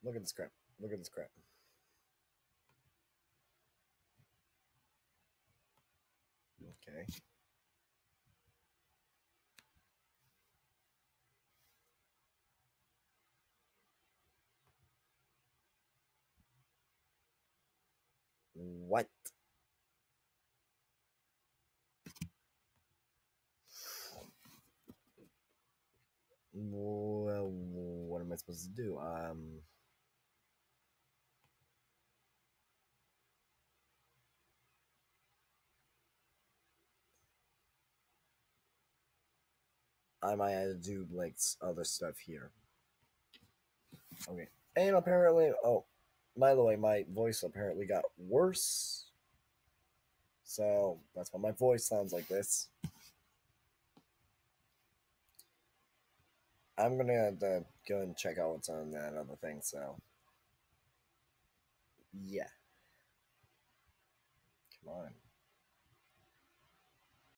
Look at this crap. Look at this crap. Okay. What? Well, what am I supposed to do? I might have to do like other stuff here. Okay. And apparently, oh, by the way, my voice apparently got worse. So that's why my voice sounds like this. I'm gonna go and check out what's on that other thing. So, yeah. Come on.